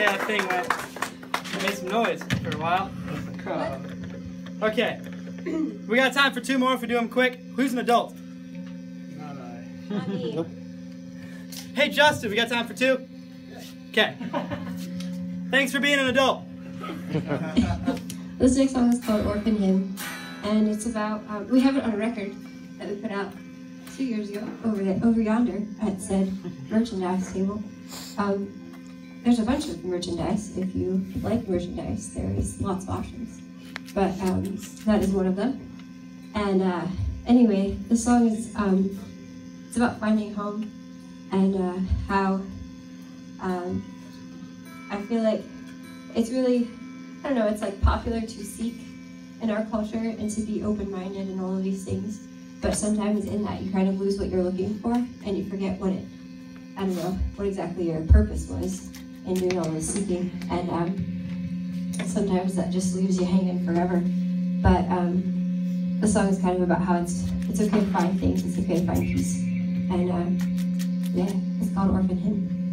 that thing went. It made some noise for a while. Okay. We got time for 2 more if we do them quick. Who's an adult? Not I. Not me. Hey, Justin, we got time for 2? Okay. Thanks for being an adult. This next song is called Orphan Hymn, and it's about, we have it on a record that we put out 2 years ago over yonder at said merchandise table. There's a bunch of merchandise. If you like merchandise, there is lots of options, but that is one of them. And anyway, the song is it's about finding home and how I feel like it's really, I don't know, it's like popular to seek in our culture and to be open-minded and all of these things, but sometimes in that you kind of lose what you're looking for and you forget what I don't know, what exactly your purpose was in doing all this seeking, and sometimes that just leaves you hanging forever. But the song is kind of about how it's okay to find things, it's okay to find peace, and yeah, it's called Orphan Hymn.